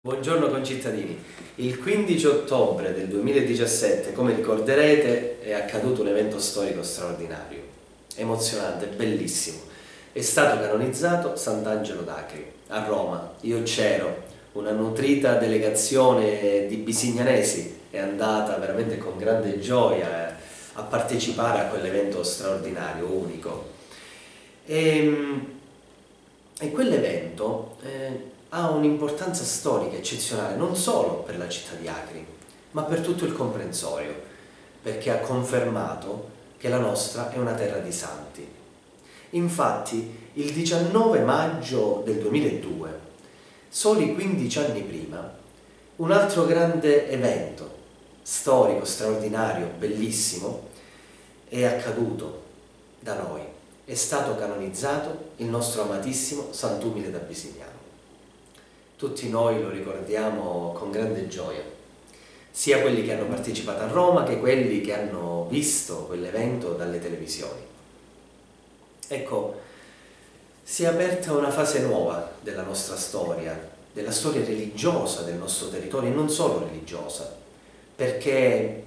Buongiorno concittadini, il 15 ottobre del 2017, come ricorderete, è accaduto un evento storico straordinario, emozionante, bellissimo. È stato canonizzato Sant'Angelo d'Acri a Roma. Io c'ero, una nutrita delegazione di bisignanesi è andata veramente con grande gioia a partecipare a quell'evento straordinario, unico. E quell'evento ha un'importanza storica eccezionale non solo per la città di Acri, ma per tutto il comprensorio, perché ha confermato che la nostra è una terra di santi. Infatti, il 19 maggio del 2002, soli 15 anni prima, un altro grande evento storico, straordinario, bellissimo, è accaduto da noi. È stato canonizzato il nostro amatissimo Sant'Umile da Bisignano. Tutti noi lo ricordiamo con grande gioia, sia quelli che hanno partecipato a Roma che quelli che hanno visto quell'evento dalle televisioni. Ecco, si è aperta una fase nuova della nostra storia, della storia religiosa del nostro territorio e non solo religiosa, perché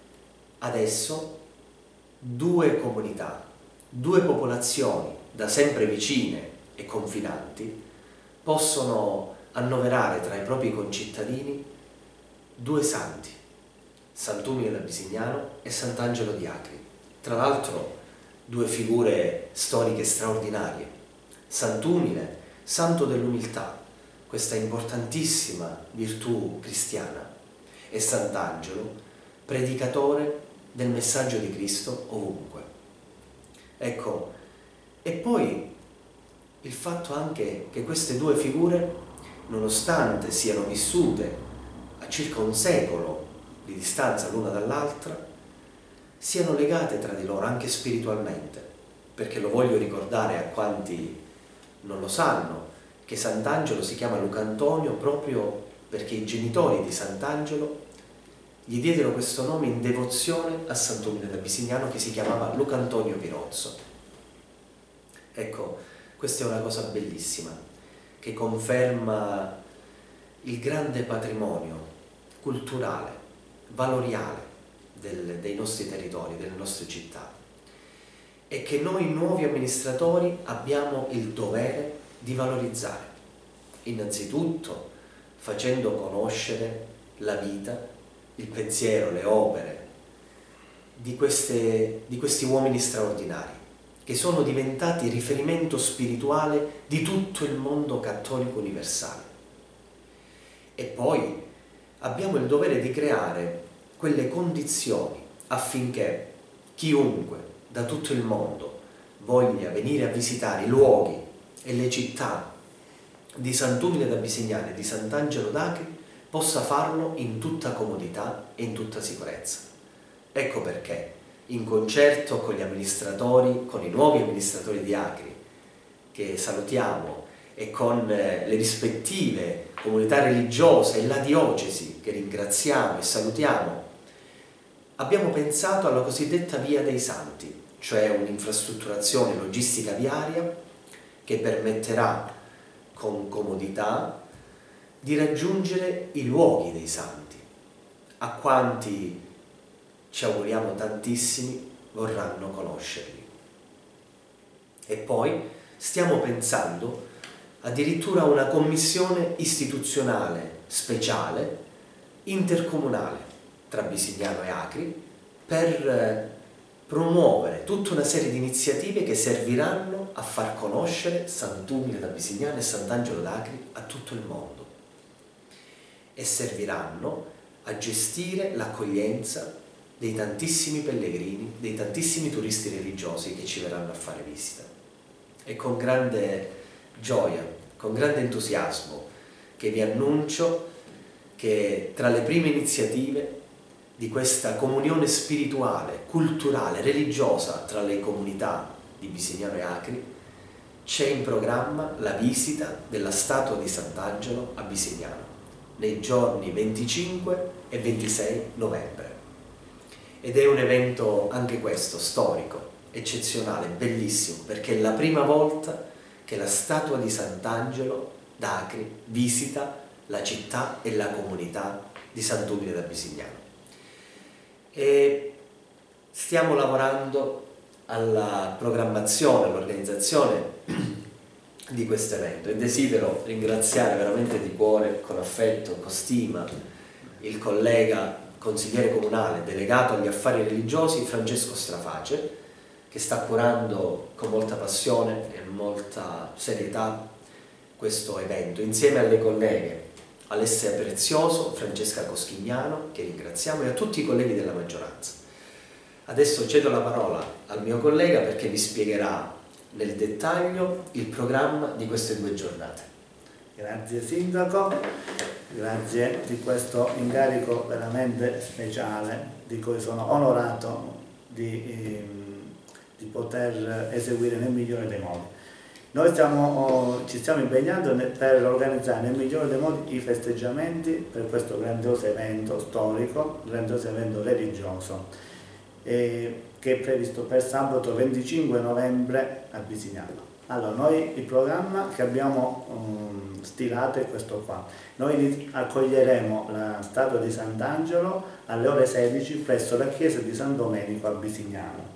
adesso due comunità, due popolazioni da sempre vicine e confinanti possono annoverare tra i propri concittadini due santi, Sant'Umile da Bisignano e Sant'Angelo di Acri. Tra l'altro due figure storiche straordinarie. Sant'Umile, santo dell'umiltà, questa importantissima virtù cristiana, e Sant'Angelo, predicatore del messaggio di Cristo ovunque. Ecco, e poi il fatto anche che queste due figure, nonostante siano vissute a circa un secolo di distanza l'una dall'altra, siano legate tra di loro anche spiritualmente, perché lo voglio ricordare a quanti non lo sanno, che Sant'Angelo si chiama Lucantonio proprio perché i genitori di Sant'Angelo gli diedero questo nome in devozione a Sant'Umile da Bisignano, che si chiamava Lucantonio Pirozzo. Ecco, questa è una cosa bellissima, che conferma il grande patrimonio culturale, valoriale dei nostri territori, delle nostre città, e che noi nuovi amministratori abbiamo il dovere di valorizzare, innanzitutto facendo conoscere la vita, il pensiero, le opere di questi uomini straordinari, che sono diventati riferimento spirituale di tutto il mondo cattolico universale. E poi abbiamo il dovere di creare quelle condizioni affinché chiunque da tutto il mondo voglia venire a visitare i luoghi e le città di Sant'Umile da Bisignano e di Sant'Angelo d'Acri possa farlo in tutta comodità e in tutta sicurezza. Ecco perché, in concerto con gli amministratori, con i nuovi amministratori di Acri, che salutiamo, e con le rispettive comunità religiose e la diocesi, che ringraziamo e salutiamo, abbiamo pensato alla cosiddetta Via dei Santi, cioè un'infrastrutturazione logistica viaria che permetterà con comodità di raggiungere i luoghi dei santi, a quanti ci auguriamo tantissimi vorranno conoscerli. E poi stiamo pensando addirittura a una commissione istituzionale speciale, intercomunale, tra Bisignano e Acri, per promuovere tutta una serie di iniziative che serviranno a far conoscere Sant'Umile da Bisignano e Sant'Angelo d'Acri a tutto il mondo, e serviranno a gestire l'accoglienza dei tantissimi pellegrini, dei tantissimi turisti religiosi che ci verranno a fare visita. E con grande gioia, con grande entusiasmo, che vi annuncio che tra le prime iniziative di questa comunione spirituale, culturale, religiosa tra le comunità di Bisignano e Acri, c'è in programma la visita della statua di Sant'Angelo a Bisignano nei giorni 25 e 26 novembre. Ed è un evento anche questo storico, eccezionale, bellissimo, perché è la prima volta che la statua di Sant'Angelo d'Acri visita la città e la comunità di Sant'Umile da Bisignano. E stiamo lavorando alla programmazione, all'organizzazione di questo evento, e desidero ringraziare veramente di cuore, con affetto, con stima, il collega consigliere comunale delegato agli affari religiosi Francesco Straface, che sta curando con molta passione e molta serietà questo evento, insieme alle colleghe Alessia Prezioso, Francesca Coschignano, che ringraziamo, e a tutti i colleghi della maggioranza. Adesso cedo la parola al mio collega perché vi spiegherà nel dettaglio il programma di queste 2 giornate. Grazie Sindaco, grazie di questo incarico veramente speciale di cui sono onorato di poter eseguire nel migliore dei modi. Noi ci stiamo impegnando per organizzare nel migliore dei modi i festeggiamenti per questo grandioso evento storico, grandioso evento religioso, che è previsto per sabato 25 novembre a Bisignano. Allora, noi il programma che abbiamo stilato è questo qua. Noi accoglieremo la statua di Sant'Angelo alle ore 16 presso la chiesa di San Domenico a Bisignano.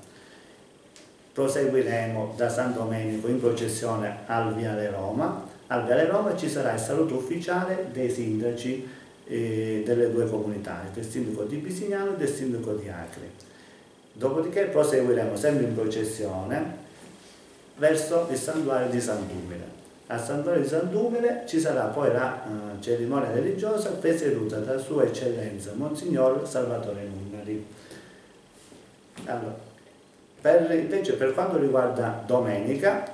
Proseguiremo da San Domenico in processione al Viale Roma. Al Viale Roma ci sarà il saluto ufficiale dei sindaci delle 2 comunità, del sindaco di Bisignano e del sindaco di Acri. Dopodiché proseguiremo sempre in processione verso il santuario di Sant'Umile. Al santuario di Sant'Umile ci sarà poi la cerimonia religiosa presieduta da Sua Eccellenza Monsignor Salvatore Nunari. Allora, invece per quanto riguarda domenica,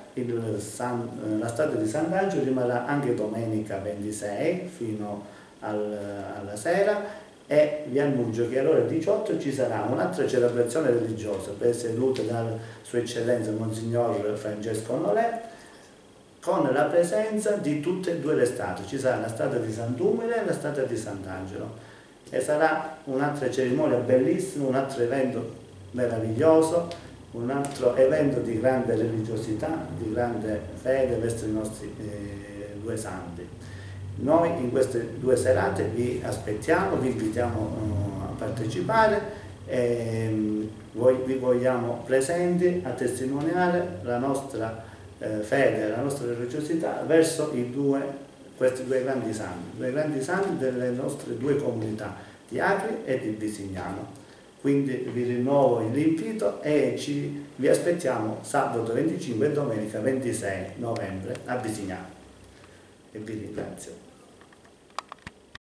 la statua di Sant'Angelo rimarrà anche domenica 26 fino alla sera, e vi annuncio che alle ore 18 ci sarà un'altra celebrazione religiosa presieduta da Sua Eccellenza Monsignor Francesco Nolè, con la presenza di tutte e 2 le statue. Ci sarà la statua di Sant'Umile e la statua di Sant'Angelo, e sarà un'altra cerimonia bellissima, un altro evento meraviglioso, un altro evento di grande religiosità, di grande fede verso i nostri 2 santi. Noi in queste 2 serate vi aspettiamo, vi invitiamo a partecipare, e vi vogliamo presenti a testimoniare la nostra fede, la nostra religiosità verso questi 2 grandi santi delle nostre 2 comunità, di Acri e di Bisignano. Quindi vi rinnovo l'invito e vi aspettiamo sabato 25 e domenica 26 novembre a Bisignano. E vi ringrazio.